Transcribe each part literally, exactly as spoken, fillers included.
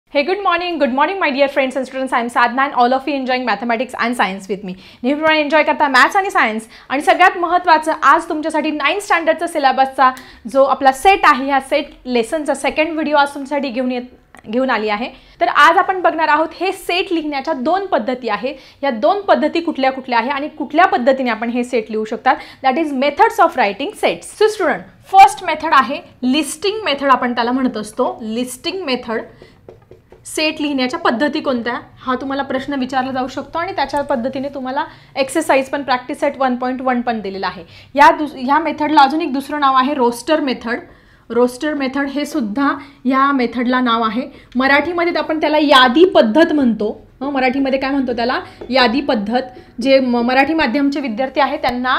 Hey, good morning, good morning my dear friends and students. I am Sadhna and all of you enjoying mathematics and science with me. नेहमीप्रमाणे enjoy करता maths आणि science आणि सगळ्यात महत्त्वाचं आज तुमच्यासाठी ninth स्टँडर्डचा सिलेबसचा जो आपला सेट आहे ह्या सेट लेसनचा सेकंड व्हिडिओ आज तुमच्यासाठी घेऊन येत घेऊन आली आहे. तर आज आपण बघणार आहोत हे सेट लिहिण्याच्या दोन पद्धती आहे. या दोन पद्धती कुठल्या कुठल्या आहे आणि कुठल्या पद्धतीने आपण हे सेट लिहू शकतात. That is methods of writing sets. So student, first method आहे लिस्टिंग मेथड, आपण त्याला म्हणत असतो लिस्टिंग मेथड. सेट लिहिण्याच्या पद्धती कोणत्या हा तुम्हाला प्रश्न विचारला जाऊ शकतो आणि त्याच्या पद्धतीने तुम्हाला एक्सरसाइज पण practice set one point one पण दिलेला आहे. या दुस ह्या मेथडला अजून एक दुसरं नाव आहे रोस्टर मेथड. रोस्टर मेथड हे सुद्धा या मेथडला नाव आहे. मराठीमध्ये आपण त्याला यादी पद्धत म्हणतो. मराठीमध्ये काय म्हणतो त्याला? यादी पद्धत. जे मराठी माध्यमचे विद्यार्थी आहेत त्यांना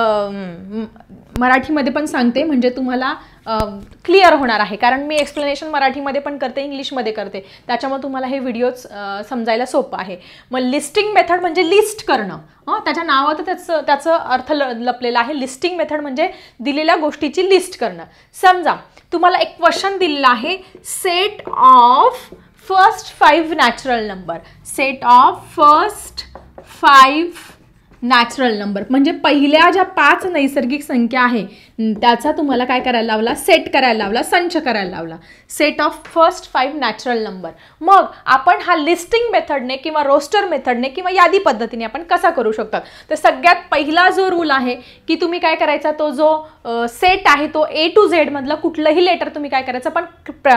मराठीमध्ये पण सांगते म्हणजे तुम्हाला क्लिअर होणार आहे, कारण मी एक्सप्लेनेशन मराठीमध्ये पण करते, इंग्लिशमध्ये करते, त्याच्यामुळे तुम्हाला हे व्हिडिओज समजायला सोपं आहे. मग लिस्टिंग मेथड म्हणजे लिस्ट करणं. हां, त्याच्या नावात त्याचं त्याचं अर्थ ल लपलेला आहे. लिस्टिंग मेथड म्हणजे दिलेल्या गोष्टीची लिस्ट करणं. समजा तुम्हाला एक क्वेश्चन दिलेला आहे, set of first five natural number. Set of first five natural number म्हणजे पहिल्या ज्या पाच नैसर्गिक संख्या आहे त्याचा तुम्हाला काय करायला लावला? सेट करायला लावला, संच करायला लावला. Set of first five natural number. मग आपण हा लिस्टिंग मेथडने किंवा रोस्टर मेथडने किंवा यादी पद्धतीने आपण कसा करू शकतात? तर सगळ्यात पहिला जो रूल आहे की तुम्ही काय करायचा, तो जो सेट आहे तो ए टू झेड मधलं कुठलंही लेटर तुम्ही काय करायचं, पण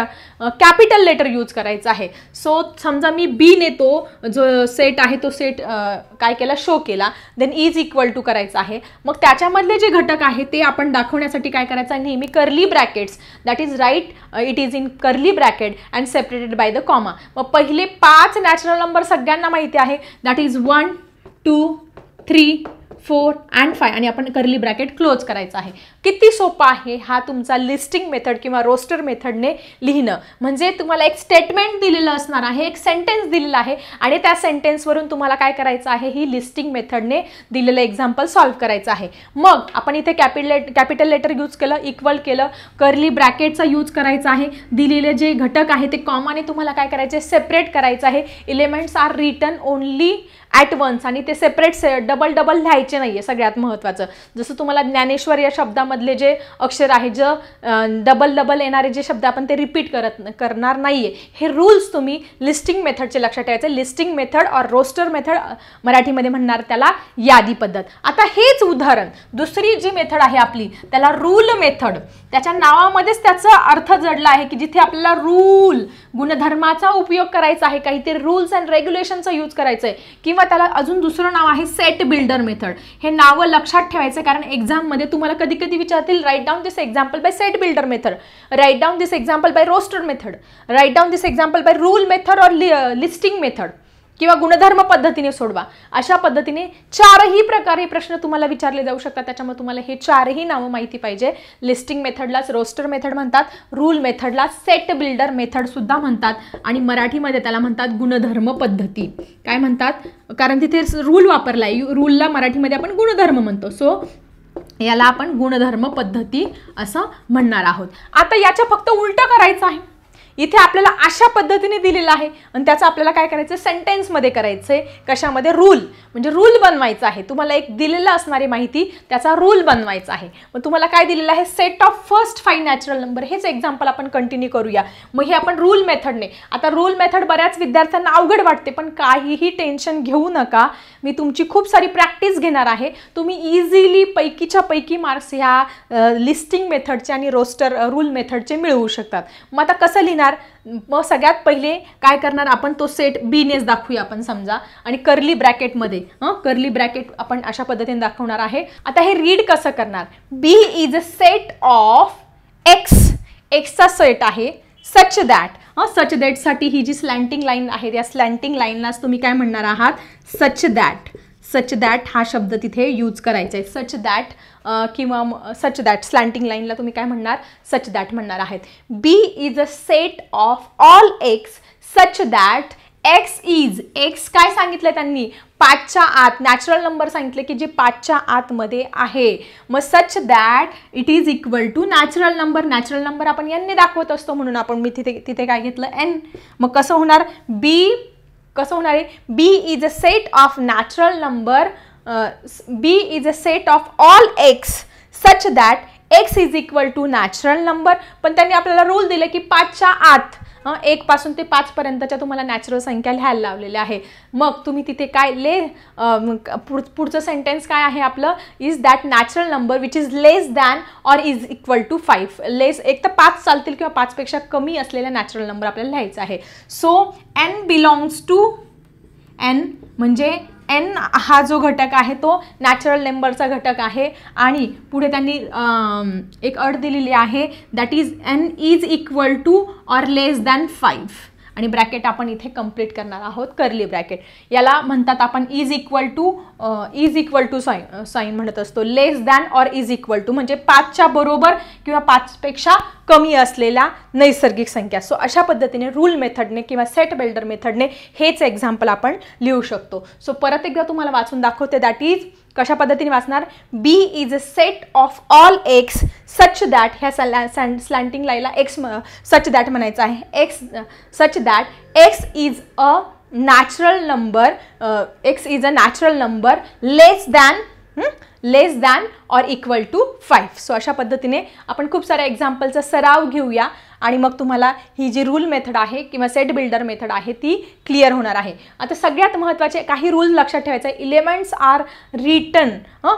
कॅपिटल लेटर यूज करायचं आहे. सो समजा मी बी ने तो जो सेट आहे तो सेट काय केला, शो केला, देन इज इक्वल टू करायचं आहे. मग त्याच्यामधले जे घटक आहे ते आपण दाखवण्यासाठी काय करायचं आहे, नेहमी curly brackets, that is right, it is in curly bracket and separated by the comma. मग पहिले पाच नॅचरल नंबर सगळ्यांना माहिती आहे, that is one two three four and five आणि आपण कर्ली ब्रॅकेट क्लोज करायचं आहे. किती सोपा आहे हा तुमचा लिस्टिंग मेथड किंवा रोस्टर मेथडने लिहिणं. म्हणजे तुम्हाला एक स्टेटमेंट दिलेलं असणार आहे, एक सेंटेन्स दिलेला आहे आणि त्या सेंटेन्सवरून तुम्हाला काय करायचं आहे, ही लिस्टिंग मेथडने दिलेलं एक्झाम्पल सॉल्व्ह करायचं आहे. मग आपण इथे कॅपिटल कॅपिटल लेटर यूज केलं, इक्वल केलं, कर्ली ब्रॅकेटचा यूज करायचा आहे. दिलेले जे घटक आहे ते कॉमाने तुम्हाला काय करायचे, सेपरेट करायचं आहे. Elements are written only at once आणि ते सेपरेट से डबल डबल लिहायचे नाही आहे. सगळ्यात महत्त्वाचं, जसं तुम्हाला ज्ञानेश्वर या शब्दामधले जे अक्षर आहे, जे डबल डबल येणारे जे शब्द आपण ते रिपीट करत करणार नाही आहे. हे रूल्स तुम्ही लिस्टिंग मेथडचे लक्षात ठेवायचे. Listing method or roster method, मराठीमध्ये म्हणणार त्याला यादी पद्धत. आता हेच उदाहरण दुसरी जी मेथड आहे आपली त्याला रूल मेथड. त्याच्या नावामध्येच त्याचा अर्थ जडला आहे की जिथे आपल्याला रूल गुणधर्माचा उपयोग करायचा आहे, काहीतरी रूल्स अँड रेग्युलेशनचा यूज करायचं आहे. किंवा त्याला अजून दुसरं नाव आहे सेट बिल्डर मेथड. हे नावं लक्षात ठेवायचं कारण एक्झाममध्ये तुम्हाला कधी कधी विचारतील, write down this example by set builder method, write down this example by roster method, write down this example by rule method or listing method किंवा गुणधर्म पद्धतीने सोडवा. अशा पद्धतीने चारही प्रकारे प्रश्न तुम्हाला विचारले जाऊ शकतात. त्याच्यामुळे तुम्हाला हे चारही नावं माहिती पाहिजे. लिस्टिंग मेथडलाच रोस्टर मेथड म्हणतात, रूल मेथडला सेट बिल्डर मेथड सुद्धा म्हणतात आणि मराठीमध्ये त्याला म्हणतात गुणधर्म पद्धती. काय म्हणतात? कारण तिथे रूल वापरलाय, रूलला मराठीमध्ये आपण गुणधर्म म्हणतो. सो याला आपण गुणधर्म पद्धती असं म्हणणार आहोत. आता याच्या फक्त उलट करायचं आहे. इथे आपल्याला अशा पद्धतीने दिलेलं आहे आणि त्याचं आपल्याला काय करायचं, सेंटेन्समध्ये करायचं आहे. कशामध्ये? रूल, म्हणजे रूल बनवायचा आहे. तुम्हाला एक दिलेलं असणारी माहिती त्याचा रूल बनवायचा आहे. मग तुम्हाला काय दिलेलं आहे, set of first five natural number. हेच एक्झाम्पल आपण कंटिन्यू करूया. मग हे आपण रूल मेथडने. आता रूल मेथड बऱ्याच विद्यार्थ्यांना अवघड वाटते, पण काहीही टेन्शन घेऊ नका. मी तुमची खूप सारी प्रॅक्टिस घेणार आहे. तुम्ही इझिली पैकीच्या पैकी मार्क्स ह्या लिस्टिंग मेथडचे आणि रोस्टर रूल मेथडचे मिळवू शकतात. मग आता कसं लिहिणार? मग सगळ्यात पहिले काय करणार आपण, तो सेट बी नेच दाखवूया आपण समजा आणि कर्ली ब्रॅकेटमध्ये हां कर्ली ब्रॅकेट आपण अशा पद्धतीने दाखवणार आहे. आता हे रीड कसं करणार? B is a set of X. एक्सचा सेट आहे सच दॅट. हां सच दॅटसाठी ही जी स्लँटिंग लाईन आहे त्या स्लँटिंग लाईनलाच तुम्ही काय म्हणणार आहात, सच दॅट. सच दॅट हा शब्द तिथे यूज करायचा आहे. सच दॅट किंवा सच दॅट स्लँटिंग लाईनला तुम्ही काय म्हणणार, सच दॅट म्हणणार आहेत. B is a set of all x such that x is, X काय सांगितलं त्यांनी, पाचच्या आत, नॅचरल नंबर सांगितले की जे पाचच्या आतमध्ये आहे. मग such that it is equal to natural number, natural number आपण एनने दाखवत असतो म्हणून आपण मी तिथे तिथे काय घेतलं, एन. मग कसं होणार, बी कसं होणार आहे, B is a set of natural number, B is a set of all x such that x is equal to natural number. पण त्यांनी आपल्याला रूल दिले की पाचच्या आत, एक पासून ते पाच पर्यंतच्या तुम्हाला नॅचरल संख्या लिहायला लावलेल्या आहे. मग तुम्ही तिथे काय ले पुढचं सेंटेन्स काय आहे आपलं, is that natural number which is less than or is equal to five. Less एक तर पाच चालतील किंवा पाचपेक्षा कमी असलेला नॅचरल नंबर आपल्याला लिहायचा आहे. So N belongs to, N म्हणजे एन हा जो घटक आहे तो नॅचरल नंबरचा घटक आहे. आणि पुढे त्यांनी एक अट दिलेली आहे, that is N is equal to or less than five. आणि ब्रॅकेट आपण इथे कंप्लीट करणार आहोत, कर्ली ब्रॅकेट. याला म्हणतात आपण is equal to, is equal to sign sign म्हणत असतो. Less than or is equal to म्हणजे पाचच्या बरोबर किंवा पाचपेक्षा कमी असलेल्या नैसर्गिक संख्या. सो अशा पद्धतीने रूल मेथडने किंवा सेट बिल्डर मेथडने हेच एक्झाम्पल आपण लिहू शकतो. सो परत एकदा तुम्हाला वाचून दाखवते, दॅट इज कशा पद्धतीने वाचणार, B is a set of all x such that, ह्या स्लॅंटिंग लाईनला एक्स सच दॅट म्हणायचं आहे, X such that x is a natural number, X is a natural number less than less than or equal to five. So अशा पद्धतीने आपण खूप साऱ्या एक्झाम्पलचा सराव घेऊया आणि मग तुम्हाला ही जी रूल मेथड आहे किंवा सेट बिल्डर मेथड आहे ती क्लिअर होणार आहे. आता सगळ्यात महत्त्वाचे काही रूल लक्षात ठेवायचे, elements are written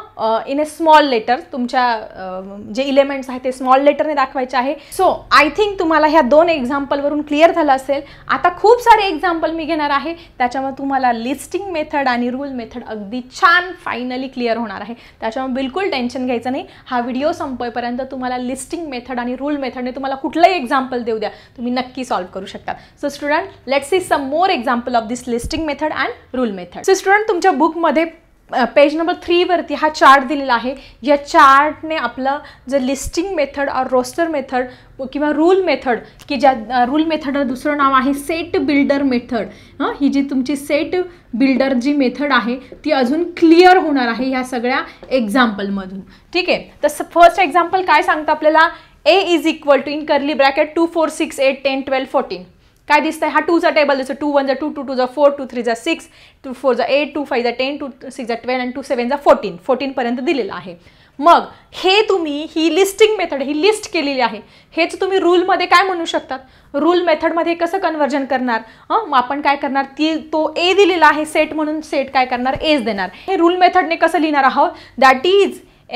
in a small letter. तुमच्या जे इलेमेंट्स आहेत ते स्मॉल लेटरने दाखवायचे आहे. सो आय थिंक तुम्हाला ह्या दोन एक्झाम्पलवरून क्लिअर झालं असेल. आता खूप सारे एक्झाम्पल मी घेणार आहे, त्याच्यामुळे तुम्हाला लिस्टिंग मेथड आणि रूल मेथड अगदी छान फायनली क्लिअर होणार आहे. त्याच्यामुळे बिलकुल टेन्शन घ्यायचं नाही. हा व्हिडिओ संपेपर्यंत तुम्हाला लिस्टिंग मेथड आणि रूल मेथडने तुम्हाला कुठलंही एक्झाम्पल देऊ द्या, तुम्ही नक्की सॉल्व करू शकता. So student, let's see some more example of this listing method and rule method. So student, तुमच्या बुकमध्ये पेज नंबर थ्री वरती हा चार्ट दिलेला आहे. या चार्टने आपलं जर listing method or roster method किंवा रूल मेथड, की ज्या रूल मेथड दुसरं नाव आहे सेट बिल्डर मेथड. हां, ही जी तुमची सेट बिल्डर जी मेथड आहे ती अजून क्लिअर होणार आहे ह्या सगळ्या एक्झाम्पलमधून. ठीक आहे, तर फर्स्ट एक्झाम्पल काय सांगतं आपल्याला, A is equal to in curly bracket two four six eight ten twelve fourteen. काय दिसतंय, हा टूचा टेबल दिसतो, टू वन जा टू, टू टू जा फोर, टू थ्री जा सिक्स, टू फोर जा एट, टू फाईव्ह जा टेन, टू सिक्स जा ट्वेल्व आणि टू सेवन जा फोर्टीन. फोर्टीन पर्यंत दिलेलं आहे. मग हे तुम्ही ही लिस्टिंग मेथड ही लिस्ट केलेली आहे, हेच तुम्ही रूलमध्ये काय म्हणू शकतात, रूल मेथडमध्ये कसं कन्वर्जन करणार. हां, मग आपण काय करणार, ती तो ए दिलेला आहे सेट म्हणून सेट काय करणार, एज देणार. हे रूल मेथडने कसं लिहिणार आहोत, that is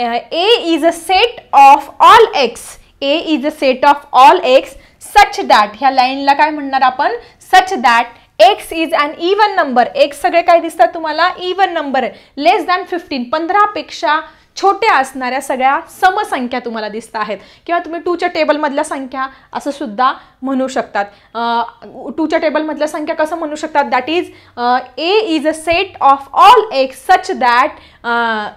A is a set of all X, A is a set of all x such that, ह्या लाईनला काय म्हणणार आपण, such that x is an even number. X सगळे काय दिसतात तुम्हाला, इवन नंबर आहे. लेस दॅन फिफ्टीन, पंधरापेक्षा छोट्या असणाऱ्या सगळ्या समसंख्या तुम्हाला दिसत आहेत. किंवा तुम्ही टूच्या टेबलमधल्या संख्या असं सुद्धा म्हणू शकतात. टूच्या टेबलमधल्या संख्या कसं म्हणू शकतात, that is A is a set of all x such that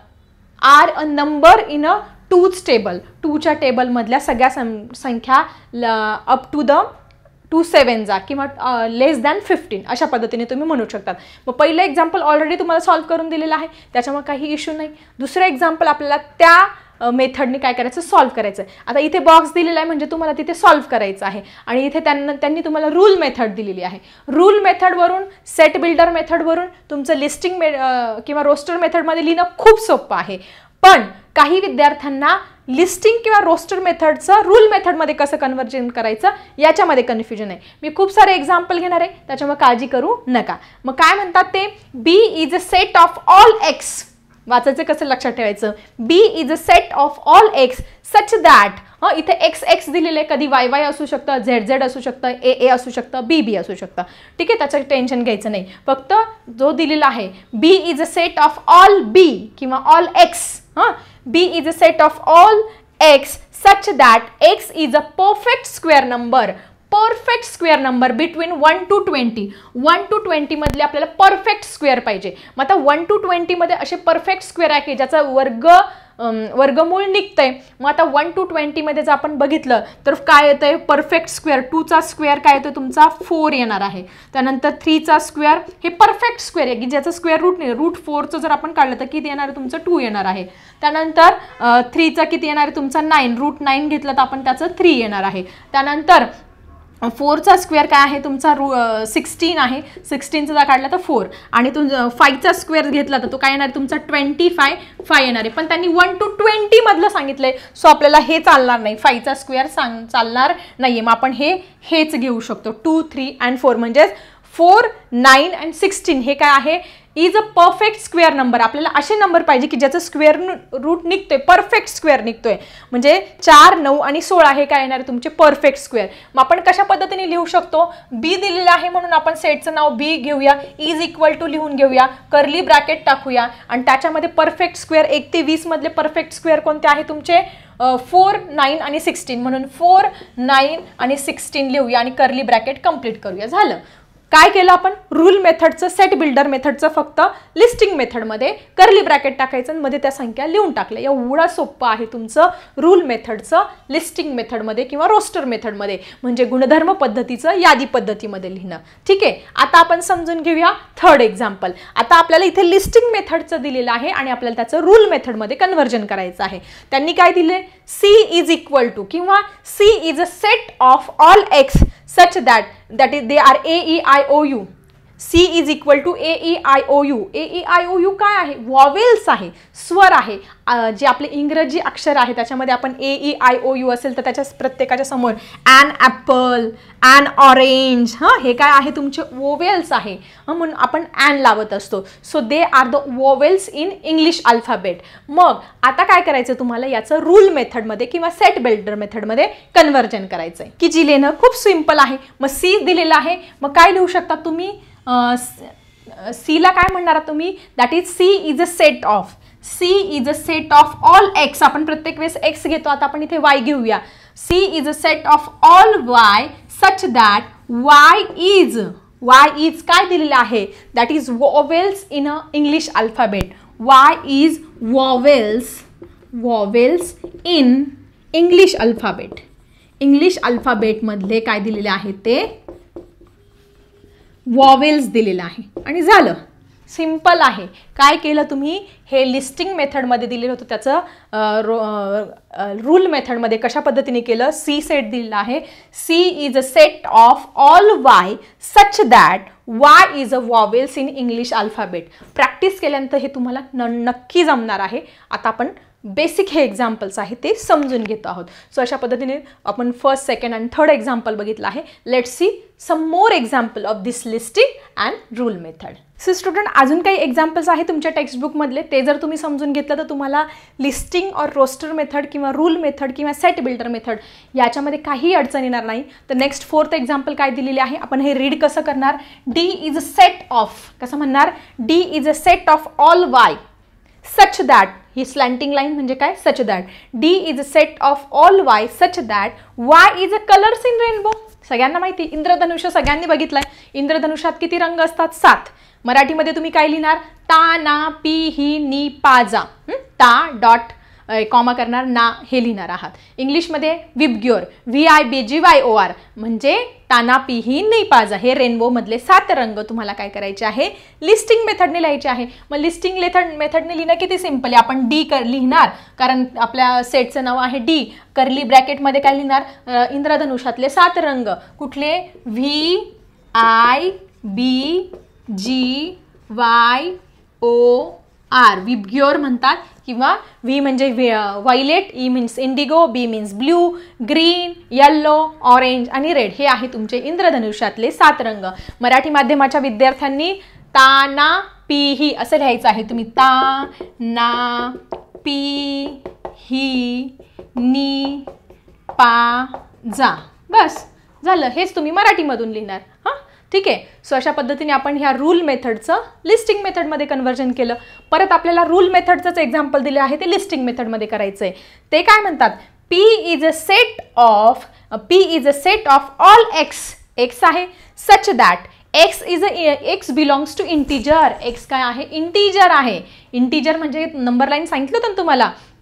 are a number in a टूच टेबल. टूच्या टेबलमधल्या सगळ्या संख्या up to the two seven जा किंवा लेस दॅन फिफ्टीन अशा पद्धतीने तुम्ही म्हणू शकतात. मग पहिलं एक्झाम्पल ऑलरेडी तुम्हाला सॉल्व्ह करून दिलेलं आहे, त्याच्यामुळे काही इश्यू नाही. दुसरं एक्झाम्पल आपल्याला त्या मेथडने काय करायचं, सॉल्व्ह करायचं आहे. आता इथे बॉक्स दिलेला आहे म्हणजे तुम्हाला तिथे सॉल्व्ह करायचं आहे. आणि इथे त्यांना त्यांनी तुम्हाला रूल मेथड दिलेली आहे. रूल मेथडवरून सेट बिल्डर मेथडवरून तुमचं लिस्टिंग मे किंवा रोस्टर मेथडमध्ये लिहिणं खूप सोपं आहे. पण काही विद्यार्थ्यांना लिस्टिंग किंवा रोस्टर मेथडचं रूल मेथडमध्ये कसं कन्वर्जन करायचं याच्यामध्ये कन्फ्युजन आहे. मी खूप सारे एक्झाम्पल घेणार आहे, त्याच्यामुळे काळजी करू नका. मग काय म्हणतात ते, B is a set of all X. वाचायचं कसं लक्षात ठेवायचं, B is a set of all x such that, हं इथे एक्स एक्स दिलेलं आहे, कधी वाय वाय असू शकतं, झेड झेड असू शकतं, ए ए असू शकतं, बी बी असू शकतं. ठीक आहे, त्याचं टेन्शन घ्यायचं नाही. फक्त जो दिलेला आहे B is a set of all B किंवा ऑल एक्स, हां B is a set of all x such that x is a perfect square number. Perfect square number between one two twenty. One two twenty मधले आपल्याला perfect square पाहिजे. मग आता one two twenty मध्ये असे perfect square आहे की ज्याचा वर्ग वर्गमूळ निघतंय. मग आता वन टू ट्वेंटीमध्ये जर आपण बघितलं तर काय येतं आहे, परफेक्ट स्क्वेअर. टूचा स्क्वेअर काय येतो तुमचा फोर येणार आहे. त्यानंतर थ्रीचा स्क्वेअर हे परफेक्ट स्क्वेअर आहे की ज्याचं स्क्वेअर रूट नाही, रूट फोरचं जर आपण काढलं तर किती येणार आहे तुमचं टू येणार आहे. त्यानंतर थ्रीचा किती येणार आहे तुमचा नाईन, रूट नाईन घेतलं तर आपण त्याचं थ्री येणार आहे. त्यानंतर फोरचा स्क्वेअर काय आहे तुमचा रू सिक्स्टीन आहे, सिक्स्टीनचा जर काढला तर फोर. आणि तुम फाईव्हचा स्क्वेअर घेतला तर तो काय येणार तुमचा ट्वेंटी फाय फाय येणार आहे. पण त्यांनी वन टू ट्वेंटीमधलं सांगितलं आहे, सो आपल्याला हे चालणार नाही, फाईव्हचा स्क्वेअर सांग चालणार नाही आहे. मग आपण हे हेच घेऊ शकतो, टू थ्री अँड फोर. म्हणजेच फोर नाईन अँड सिक्स्टीन हे काय आहे, is a perfect square number. आपल्याला असे नंबर पाहिजे की ज्याचं स्क्वेअर रूट निघतोय, परफेक्ट स्क्वेअर निघतोय. म्हणजे चार नऊ आणि सोळा हे काय येणार तुमचे परफेक्ट स्क्वेअर. मग आपण कशा पद्धतीने लिहू शकतो, बी दिलेलं आहे म्हणून आपण सेटचं नाव बी घेऊया, इज इक्वल टू लिहून घेऊया, कर्ली ब्रॅकेट टाकूया आणि त्याच्यामध्ये परफेक्ट स्क्वेअर एक ते वीस मधले परफेक्ट स्क्वेअर कोणते आहे तुमचे फोर नाईन आणि सिक्स्टीन. म्हणून फोर नाईन आणि सिक्स्टीन लिहूया आणि कर्ली ब्रॅकेट कंप्लीट करूया. झालं. काय केलं आपण, रूल मेथडचं सेट बिल्डर मेथडचं फक्त लिस्टिंग मेथडमध्ये कर्ली ब्रॅकेट टाकायचं आणि मध्ये त्या संख्या लिहून टाकल्या. एवढा सोपं आहे तुमचं रूल मेथडचं लिस्टिंग मेथडमध्ये किंवा रोस्टर मेथडमध्ये, म्हणजे गुणधर्म पद्धतीचं यादी पद्धतीमध्ये लिहिणं. ठीक आहे. आता आपण समजून घेऊया थर्ड एक्झाम्पल. आता आपल्याला इथे लिस्टिंग मेथडचं दिलेलं आहे आणि आपल्याला त्याचं रूल मेथडमध्ये कन्व्हर्जन करायचं आहे. त्यांनी काय दिले, सी इज इक्वल टू किंवा C is a set of all X such that that is they are a e i o u. C is equal to a e i o u. a e i o u काय आहे, vowels आहे, स्वर आहे. जे आपले इंग्रजी अक्षर आहे त्याच्यामध्ये आपण a e i o u असेल तर त्याच्या प्रत्येकाच्या समोर an apple, an orange, हां हे काय आहे तुमचे वॉवेल्स आहे. म्हणून आपण an लावत असतो. So they are the vowels in English alphabet. मग आता काय करायचं तुम्हाला, याचं रूल मेथडमध्ये किंवा सेट बिल्डर मेथडमध्ये कन्व्हर्जन करायचं आहे, की जी लिहिणं खूप सिम्पल आहे. मग सी दिलेलं आहे, मग काय लिहू शकता तुम्ही, सी ला काय म्हणणार तुम्ही, that is C is a set of, C is a set of all X. आपण प्रत्येक वेळेस एक्स घेतो, आता आपण इथे वाय घेऊया. C is a set of all Y such that Y is, Y is काय दिलेलं आहे, that is vowels in a English alphabet. Y is vowels, vowels in English alphabet. English अल्फाबेटमधले काय दिलेले आहे ते वॉवेल्स दिलेलं आहे. आणि झालं, सिम्पल आहे. काय केलं तुम्ही, हे लिस्टिंग मेथडमध्ये दिलेलं होतं त्याचं रूल मेथडमध्ये कशा पद्धतीने केलं, सी सेट दिलेला आहे. C is a set of all Y such that Y is a vowels in English alphabet. Practice केल्यानंतर हे तुम्हाला न नक्की जमणार आहे. आता आपण बेसिक हे एक्झाम्पल्स आहे ते समजून घेत आहोत. सो अशा पद्धतीने आपण first, second and third example बघितलं आहे. Let's see some more example of this listing and rule method. So student, अजून काही एक्झाम्पल्स आहे तुमच्या टेक्स्टबुकमधले, ते जर तुम्ही समजून घेतलं तर तुम्हाला लिस्टिंग और रोस्टर मेथड किंवा रूल मेथड किंवा सेट बिल्डर मेथड याच्यामध्ये काही अडचण येणार नाही. तर नेक्स्ट फोर्थ एक्झाम्पल काय दिलेली आहे, आपण हे रीड कसं करणार, D is a set of, कसं म्हणणार, D is a set of all Y such that, ही स्लँटिंग लाईन म्हणजे काय, such that D is a set of all Y such that Y is a colours in rainbow. सगळ्यांना माहिती, इंद्रधनुष्य सगळ्यांनी बघितलंय. इंद्रधनुष्यात किती रंग असतात, सात. मराठीमध्ये तुम्ही काय लिहिणार, ता ना पी ही नी पा जा, ता डॉट कॉमा करणार, ना हे लिहिणार आहात. इंग्लिशमध्ये VIBGYOR, V I B G Y O R म्हणजे ताना पी ही नी पाजा. हे रेनबो मधले सात रंग तुम्हाला काय करायचे आहे, लिस्टिंग मेथडने लिहायचे आहे. मग लिस्टिंग मेथड मेथडने लिहिणं किती सिम्पल आहे. आपण डी कर लिहिणार कारण आपल्या सेटचं नाव आहे डी. कर्ली ब्रॅकेटमध्ये काय लिहिणार, इंद्रधनुष्यातले सात रंग कुठले, V I B G Y O R, VIBGYOR म्हणतात किंवा व्ही म्हणजे violet, E means indigo, B means blue, green, yellow, orange आणि रेड. हे आहे तुमचे इंद्रधनुष्यातले सात रंग. मराठी माध्यमाच्या विद्यार्थ्यांनी ता ना पी ही असं लिहायचं आहे. तुम्ही ता ना पी ही नी पा जा, बस झालं. हेच तुम्ही मराठीमधून लिहिणार. हां ठीक आहे. सो अशा पद्धतीने आपण ह्या रूल मेथडचं लिस्टिंग मेथडमध्ये कन्व्हर्जन केलं. परत आपल्याला रूल मेथडचंच एक्झाम्पल दिले आहे ते लिस्टिंग मेथडमध्ये करायचं आहे. ते काय म्हणतात, P is a set of, P is a set of all X, X आहे, such that x is a X belongs to integer. X काय आहे, इंटीजर आहे. इंटीजर म्हणजे नंबर लाईन सांगितलं होतं तुम्हाला.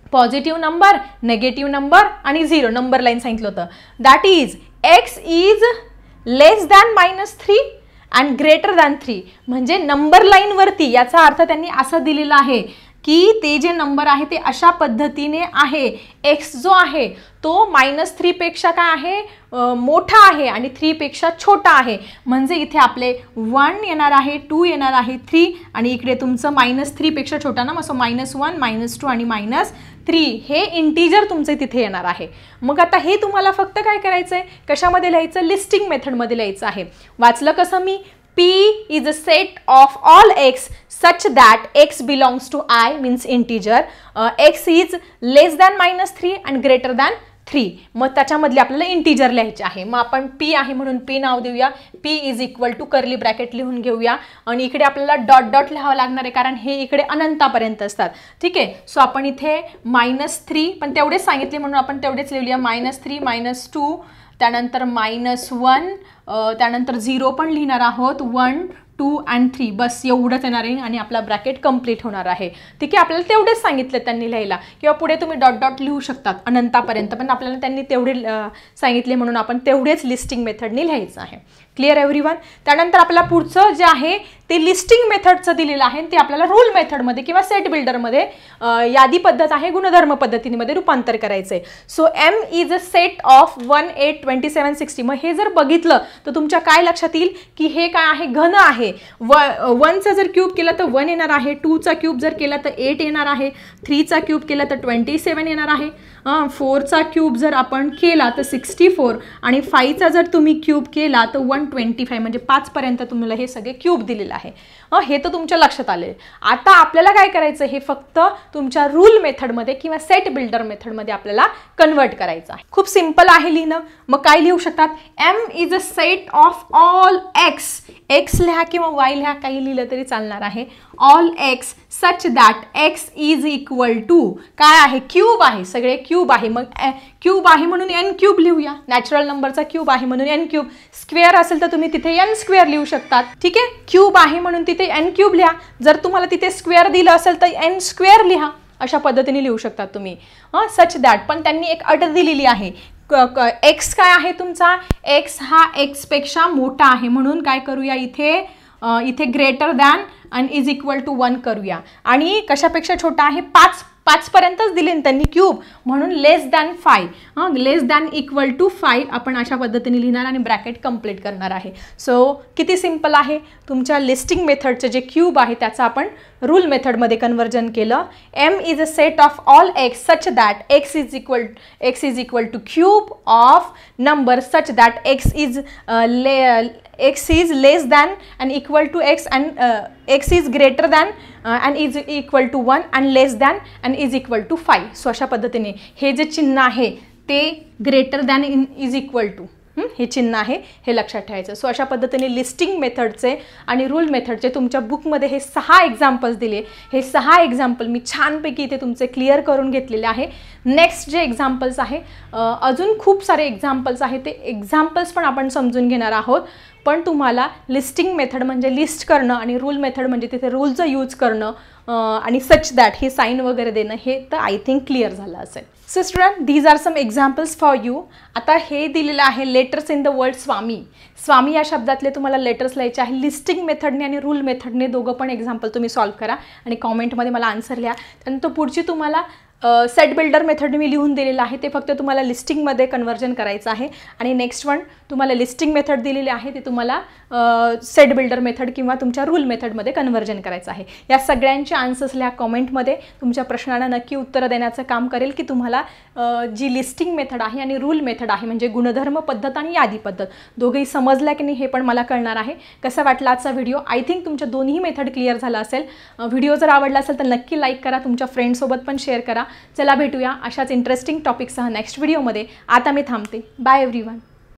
पॉझिटिव्ह नंबर, नेगेटिव्ह नंबर आणि zero number line सांगितलं होतं. That is X is less than minus three and greater than three. म्हणजे नंबर लाईनवरती याचा अर्थ त्यांनी असं दिलेला आहे की ते जे नंबर आहे ते अशा पद्धतीने आहे. एक्स जो आहे तो मायनस थ्रीपेक्षा काय आहे, मोठा आहे आणि थ्रीपेक्षा छोटा आहे. म्हणजे इथे आपले वन येणार आहे, टू येणार आहे, थ्री आणि इकडे तुमचं मायनस थ्रीपेक्षा छोटा ना, मग so minus one, minus two आणि मायनस थ्री हे इंटीजर तुमचे तिथे येणार आहे. मग आता हे तुम्हाला फक्त काय करायचं आहे, कशामध्ये लिहायचं, लिस्टिंग मेथडमध्ये लिहायचं आहे. वाचलं कसं मी, P is a set of all x such that x belongs to I means integer. Uh, x is less than minus three and greater than three. मग त्याच्यामधले आपल्याला इंटीजर लिहायचे आहे. मग आपण P आहे म्हणून P नाव देऊया. P is equal to curly bracket लिहून घेऊया आणि इकडे आपल्याला डॉट डॉट लिहावं लागणार आहे कारण हे इकडे अनंतापर्यंत असतात. ठीक आहे. सो आपण इथे मायनस थ्री पण तेवढेच सांगितले म्हणून आपण तेवढेच लिहूया. मायनस थ्री, मायनस टू, त्यानंतर मायनस वन, त्यानंतर झिरो पण लिहिणार आहोत, वन, टू अँड थ्री. बस एवढंच येणार आहे आणि आपला ब्रॅकेट कंप्लीट होणार आहे. ठीक आहे. आपल्याला तेवढेच सांगितले त्यांनी लिहायला किंवा पुढे तुम्ही डॉट डॉट लिहू शकतात अनंतापर्यंत, पण आपल्याला त्यांनी तेवढे सांगितले म्हणून आपण तेवढेच लिस्टिंग मेथडनी लिहायचं आहे. Clear everyone. त्यानंतर आपल्याला पुढचं जे आहे ते लिस्टिंग मेथडचं दिलेलं आहे ते आपल्याला रूल मेथडमध्ये किंवा सेट बिल्डरमध्ये यादी पद्धत आहे गुणधर्म पद्धतीमध्ये रूपांतर करायचं आहे. So M is a set of one, eight, twenty seven, sixty. मग हे जर बघितलं तर तुमच्या काय लक्षात येईल की हे काय आहे, घन आहे. व वनचा जर क्यूब केला तर वन येणार आहे, टूचा क्यूब जर केला तर एट येणार आहे, थ्रीचा क्यूब केला तर ट्वेंटी सेवन येणार आहे, फोरचा क्यूब जर आपण केला तर सिक्स्टी फोर आणि फाईव्हचा जर तुम्ही क्यूब केला तर वन ट्वेंटी फाईव्ह. म्हणजे पाचपर्यंत तुम्हाला हे सगळे क्यूब दिलेलं आहे. हे तर तुमच्या लक्षात आले. आता आपल्याला काय करायचं, हे फक्त तुमच्या रूल मेथडमध्ये किंवा सेट बिल्डर मेथडमध्ये आपल्याला कन्वर्ट करायचं आहे. खूप सिंपल आहे लिहिणं. मग काय लिहू शकतात, M is a set of all X. X लिहा किंवा वाय लिहा, काही लिहिलं तरी चालणार आहे. All x such that x is equal to काय आहे, क्यूब आहे, सगळे क्यूब आहे. मग क्यूब आहे म्हणून एन क्यूब लिहूया. नॅचरल नंबरचा क्यूब आहे म्हणून एन क्यूब. स्क्वेअर असेल तर तुम्ही तिथे एन स्क्वेअर लिहू शकतात. ठीक आहे. क्यूब आहे म्हणून तिथे एन क्यूब लिहा. जर तुम्हाला तिथे स्क्वेअर दिलं असेल तर एन स्क्वेअर लिहा. अशा पद्धतीने लिहू शकतात तुम्ही. हां, सच दॅट पण त्यांनी एक अट दिलेली आहे. एक्स काय आहे तुमचा, एक्स हा एक्सपेक्षा मोठा आहे म्हणून काय करूया, इथे इथे ग्रेटर दॅन आणि इज इक्वल टू वन करूया. आणि कशापेक्षा छोटा आहे, पाच पाचपर्यंतच दिले त्यांनी क्यूब म्हणून लेस दॅन फाय. हां, less than equal to five आपण अशा पद्धतीने लिहिणार आणि ब्रॅकेट कंप्लीट करणार आहे. सो किती सिंपल आहे. तुमच्या लिस्टिंग मेथडचे जे क्यूब आहे त्याचं आपण रूल मेथडमध्ये कन्वर्जन केलं. M is a set of all x such that x is equal x is equal to cube of number such that x is le x is less than and equal to x and x is greater than and is equal to one and less than and is equal to five. So अशा पद्धतीने हे जे चिन्ह आहे ते greater than in is equal to हे चिन्ह आहे, हे लक्षात ठेवायचं. सो अशा पद्धतीने लिस्टिंग मेथडचे आणि रूल मेथडचे तुमच्या बुकमध्ये हे सहा एक्झाम्पल्स दिले. हे सहा एक्झाम्पल मी छानपैकी इथे तुमचे क्लिअर करून घेतलेले आहे. नेक्स्ट जे एक्झाम्पल्स आहे, अजून खूप सारे एक्झाम्पल्स आहे, ते एक्झाम्पल्स पण आपण समजून घेणार आहोत. पण तुम्हाला लिस्टिंग मेथड म्हणजे लिस्ट करणं आणि रूल मेथड म्हणजे तिथे रूलचं यूज करणं आणि सच दॅट हे साईन वगैरे देणं हे तर आय थिंक क्लिअर झालं असेल. So student, these are some examples for you. आता हे दिलेलं आहे letters in the word Swami. Swami या शब्दातले तुम्हाला लेटर्स लिहायचे आहे. लिस्टिंग मेथडने आणि रूल मेथडने दोघं पण एक्झाम्पल तुम्ही सॉल्व करा आणि कॉमेंटमध्ये मला आन्सर लिहा. त्यानंतर पुढची तुम्हाला सेट बिल्डर मेथड मी लिहून दिलेलं आहे, ते फक्त तुम्हाला लिस्टिंगमध्ये कन्वर्जन करायचं आहे. आणि नेक्स्ट वन तुम्हाला लिस्टिंग मेथड दिलेली आहे, ते तुम्हाला सेट बिल्डर मेथड किंवा तुमच्या रूल मेथडमध्ये कन्वर्जन करायचं आहे. या सगळ्यांचे आन्सर्स लिहा कॉमेंटमध्ये. तुमच्या प्रश्नांना नक्की उत्तरं देण्याचं काम करेल की तुम्हाला जी लिस्टिंग मेथड आहे आणि रूल मेथड आहे म्हणजे गुणधर्म पद्धत आणि यादी पद्धत दोघंही समजल्या की नाही हे पण मला कळणार आहे. कसा वाटला आजचा व्हिडिओ. आय थिंक तुमच्या दोन्ही मेथड क्लिअर झाला असेल. व्हिडिओ जर आवडला असेल तर नक्की लाईक करा, तुमच्या फ्रेंड्ससोबत पण शेअर करा. चला भेटूया अशाच इंटरेस्टिंग टॉपिकसह नेक्स्ट व्हिडिओमध्ये. आता मी थांबते. Bye everyone.